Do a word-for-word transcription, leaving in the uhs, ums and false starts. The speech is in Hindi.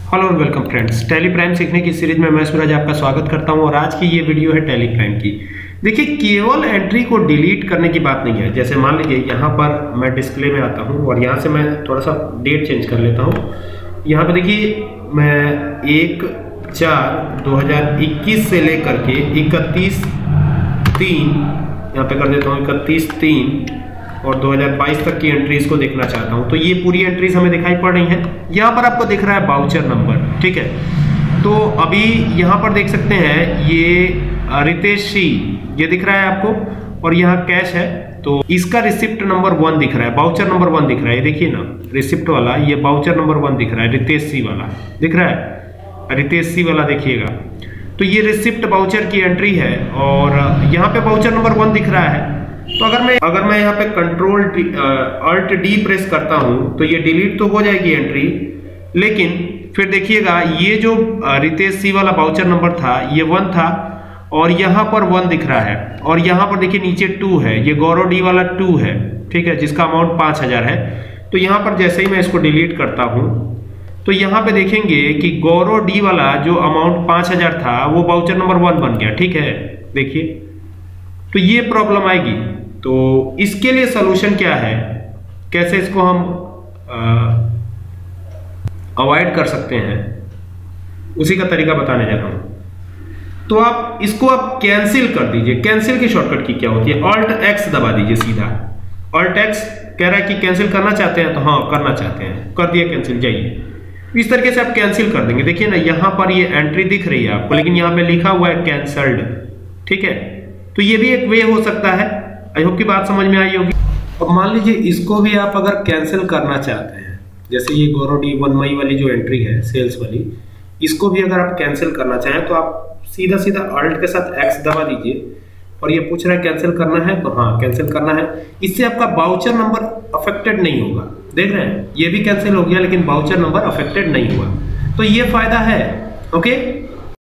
Hello and welcome friends, Tally Prime सीखने की सीरीज में मैं सूरज आपका स्वागत करता हूं और आज की ये वीडियो है टैली प्राइम की। देखिए, केवल एंट्री को डिलीट करने की बात नहीं है। जैसे मान लीजिए यहाँ पर मैं डिस्प्ले में आता हूँ और यहाँ से मैं थोड़ा सा डेट चेंज कर लेता हूँ। यहाँ पर देखिए, मैं एक चार दो हजार इक्कीस से लेकर के इकतीस तीन यहाँ पे कर देता हूँ, इकतीस तीन और दो हज़ार बाईस तक की एंट्रीज को देखना चाहता हूं। तो ये पूरी एंट्रीज हमें दिखाई पड़ रही हैं। यहाँ पर आपको दिख रहा है बाउचर नंबर, ठीक है। तो अभी यहाँ पर देख सकते हैं ये रितेश सी, ये दिख रहा है आपको, और यहाँ कैश है। तो इसका रिसिप्ट नंबर वन दिख रहा है, बाउचर नंबर वन दिख रहा है। ये देखिए ना, रिसिप्ट वाला ये बाउचर नंबर वन दिख रहा है, रितेश सी वाला दिख रहा है, रितेश सी वाला देखिएगा। तो ये रिसिप्ट बाउचर की एंट्री है और यहाँ पे बाउचर नंबर वन दिख रहा है। तो अगर मैं अगर मैं यहाँ पे कंट्रोल अल्ट डी प्रेस करता हूँ तो ये डिलीट तो हो जाएगी एंट्री, लेकिन फिर देखिएगा ये जो रितेश सी वाला बाउचर नंबर था ये वन था और यहाँ पर वन दिख रहा है और यहाँ पर देखिए नीचे टू है, ये गौरव डी वाला टू है, ठीक है, जिसका अमाउंट पाँच हजार है। तो यहाँ पर जैसे ही मैं इसको डिलीट करता हूँ तो यहाँ पे देखेंगे कि गौरव डी वाला जो अमाउंट पाँच हजार था वो बाउचर नंबर वन बन गया, ठीक है। देखिए, तो ये प्रॉब्लम आएगी। तो इसके लिए सलूशन क्या है, कैसे इसको हम अवॉइड कर सकते हैं, उसी का तरीका बताने जा रहा हूं। तो आप इसको आप कैंसिल कर दीजिए। कैंसिल की शॉर्टकट की क्या होती है, ऑल्ट एक्स दबा दीजिए सीधा। ऑल्ट एक्स कह रहा है कि कैंसिल करना चाहते हैं, तो हाँ करना चाहते हैं, कर दिया कैंसिल, जाइए। इस तरीके से आप कैंसिल कर देंगे। देखिए ना, यहां पर ये एंट्री दिख रही है आपको, लेकिन यहां पे लिखा हुआ है कैंसल्ड, ठीक है। तो ये भी एक वे हो सकता है। आई होप की बात समझ में आई होगी। अब मान लीजिए इसको भी आप अगर कैंसिल करना चाहते हैं, जैसे ये गौरव डी वन मई वाली जो एंट्री है सेल्स वाली, इसको भी अगर आप कैंसिल करना चाहें तो आप सीधा सीधा अल्ट के साथ एक्स दबा दीजिए और ये पूछ रहा है कैंसिल करना है, तो हाँ कैंसिल करना है। इससे आपका बाउचर नंबर अफेक्टेड नहीं होगा। देख रहे हैं, ये भी कैंसिल हो गया लेकिन बाउचर नंबर अफेक्टेड नहीं हुआ। तो ये फायदा है, ओके।